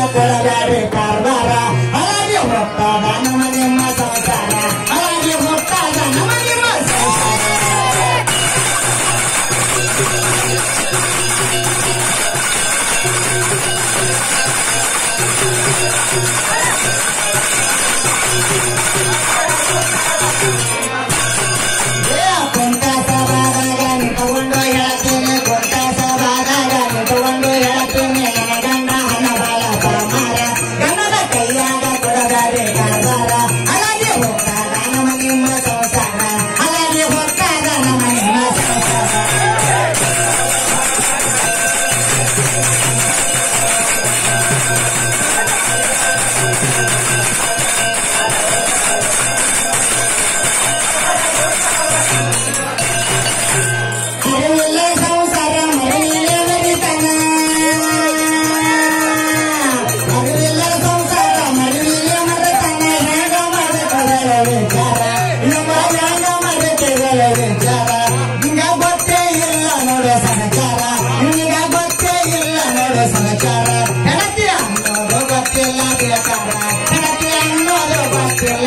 ಕೊಡಬೇಡಿ ಕಾರ್ಬಾರ ಹಾಗೆ ಹೋಗ್ತಾದ ನಮ್ಮ ನಿಮ್ಮ ಸಂಸಾರ ಹಾಗೆ ಹೋಗ್ತಾದ ನಮ್ಮ ನಿಮ್ಮ ಸಂಸಾರ ಕೊಂಟ ಸಭಾದಾಗ ನಿಂತುಕೊಂಡು ಹೇಳ್ತೀನಿ ಕೊಂಟ ಸಭಾದಾಗ ನಿಂತುಕೊಂಡು ಹೇಳ್ತೀನಿ ಗಂಡ ಹಣ ಬಾಳ ಮಾರ ಗಂಡದ ಕೈಯಾಗ ಕೊಡಬೇಡಿ ಕಾರ್ಬಾರ ಹಾಗೆ ಹೋಗ್ತಾಗ ನಮ್ಮ ನಿಮ್ಮ ಸಂಸಾರ ಹಾಗೆ ಹೋಗ್ತಾಗ ನಮ್ಮ ನಿಮ್ಮ ಸಂಸಾರ ಮರವಿಲ್ಲ ಸಂಸಾರ ಮರವಿಲ್ಲ ಮರಿತನ ಮರವಿಲ್ಲ ಸಂಸಾರ ಮರವಿಲ್ಲ ಮರತನ ಹೆಂಗ ಮಾಡಕೊಳ್ಳ ವಿಚಾರ ನಮ್ಮ ಹೆಂಗ ಮಾಡಕೊಳ್ಳ ವಿಚಾರ ನಿಂಗ ಗೊತ್ತೇ ಇಲ್ಲ ನೋಡೋ ಸಹಚಾರ ನಿಂಗ ಗೊತ್ತೇ ಇಲ್ಲ ನೋಡೋ ಸಹಚಾರ ಹೆಣತಿ ಅನ್ನೋದು ಗೊತ್ತಿಲ್ಲ ಬೇಕಾರ ಹೆಣತಿ ಅನ್ನೋದು ಗೊತ್ತಿಲ್ಲ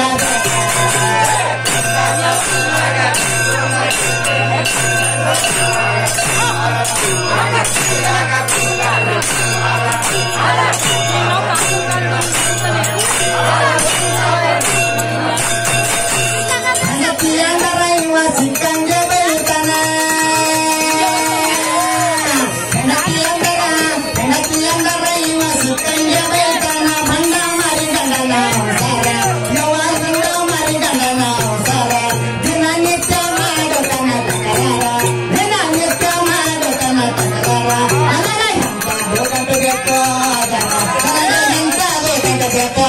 ಹೆಣತಿಯಂದರ ಇವ ಸಿಕ್ಕಂಗೆ ಬೆಳಿತಾನ ಹೆಣತಿಯಂದರ ಇವ ಸಿಕ್ಕಂಗೆ ಬೆಳಿತಾನ ಬಂಡ ಮಾರಿ ಗಂಡನ ಅವಸಾರ ಯವ ಗಂಡ ಮಾರಿ ಗಂಡನ ಅವಸಾರ ದಿನನಿತ್ಯ ಮಾಡೋತನ ತಕರಾರ ದಿನನಿತ್ಯ ಮಾಡೋತನ ತಕರಾರ ಅದರ ಎಂತಾದು ಕಟ್ಟಬೇಕು ಅದರ ಎಂತಾದು ಕಟ್ಟಬೇಕು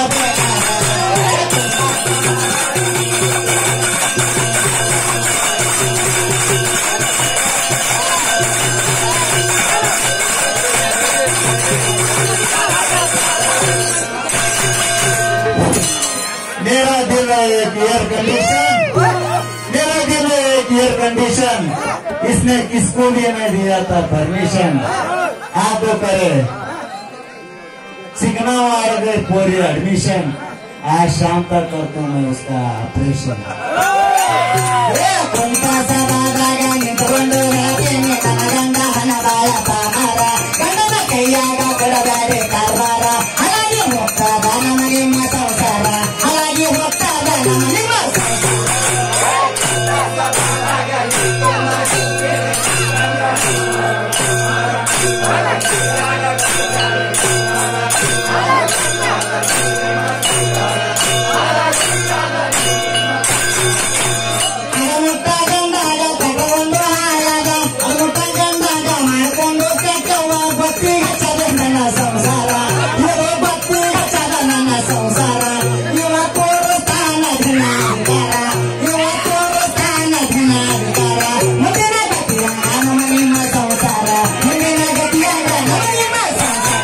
मेरा दिल एक एयर कंडीशन मेरा दिल एक एयर कंडीशन इसने किसको भी नहीं दिया था परमिशन आप करे सिकना वाले पूरी एडमिशन आज शाम तक करता हूँ मैं उसका ऑपरेशन गंड हन बाಳ पामाರ ಗಂಡನ ಕೈಯಾಗ ಕೊಡಬೇಡಿ ಕಾರ್ಬಾರ ಹಾಗೆ ಹೋಗ್ತಾದ ನಮ್ಮ ನಿಮ್ಮ ಸಂಸಾರ ಹಾಗೆ ಹೋಗ್ತಾದ ನಮ್ಮ ನಿಮ್ಮ ಮುಟ್ಟ ಗಂಡಾಗ ತಗೊಂಡು ಹಾಳಾಗ ಮುಟ್ಟ ಗಂಡಾಗ ಮಾಡ್ಕೊಂಡು ಕೆಟ್ಟವ ಬತ್ತಿ ಹಚ್ಚದ ನನ್ನ ಸಂಸಾರ ಇವ ಬತ್ತಿ ಹಚ್ಚದ ನನ್ನ ಸಂಸಾರ ಇವ ತೋರುತ್ತಾನ ಧನಾಧಿಕಾರ ಇವ ತೋರುತ್ತಾನ ಧನಾಧಿಕಾರ ಮುಂದಿನ ಗತಿಯಾಗ ನಮ್ಮ ನಿಮ್ಮ ಸಂಸಾರ ಮುಂದಿನ ಗತಿಯಾಗ ನಮ್ಮ ನಿಮ್ಮ ಸಂಸಾರ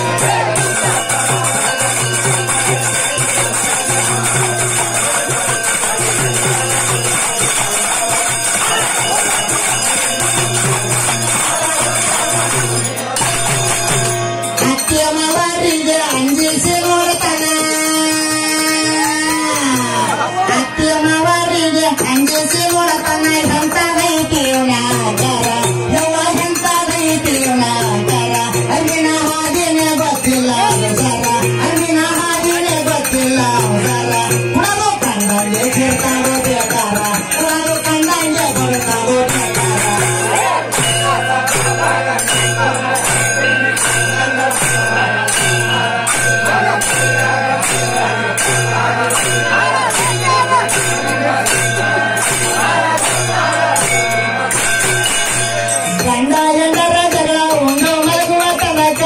ಅತ್ಯಮವರಿಗೆ ಅಂಜಿಸಿ ನೋಡ್ತಾನ ಅತ್ಯಮವರಿಗೆ ಅಂಜಿಸಿ ನೋಡ್ತಾನ ಎಂತದೈತಿ ನಾಗರ ಯವ ಎಂತದೈತಿ ನಾಗರ ಅಲ್ಲಿನ ಹಾದಿನೇ ಗೊತ್ತಿಲ್ಲ ಸರ ಅಲ್ಲಿನ ಹಾದಿನೇ ಗೊತ್ತಿಲ್ಲ ಸರ ಕುಡದು ಕಂಡಂಗೆ ಕೇಳ್ತಾರೋ ಬೇಕಾರ ಕುಡದು ಕಂಡಂಗೆ ಕೊಡ್ತಾರೋ ಬೇಕಾರ ಗಂಡ ಹೆಂಡರ ಜಗಳ ಉಂಡು ಮಲಗುವ ತನಕ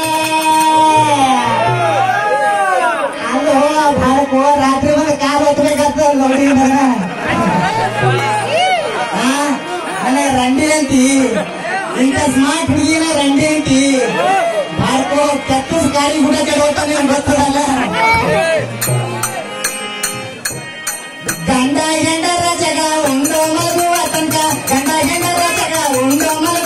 ಅಲ್ಲೋ ಭಾರಕೋ ರಾತ್ರಿ ಬಂದು ಕಾಲು ಹೊತ್ಬೇಕಾಗ್ತದ ನೋಡಿ ಮನೆ ರಂಡಿ ಅಂತಿ ಇಂಥ ಸ್ಮಾರ್ಟ್ ಹುಡುಗಿನ ರಂಡಿ ಅಂತಿ ಭಾರಕೋ ಕತ್ತಸ್ ಗಾಡಿ ಕೂಡ ಕೆಡೋತಾನೆ ಗೊತ್ತದಲ್ಲ ಗಂಡ ಹೆಂಡರ ಜಗ ಉಂಡು ಮಲಗುವ ತನಕ ಗಂಡ ಹೆಂಡರ ಜಗ ಉಂಡು ಮಲಗುವ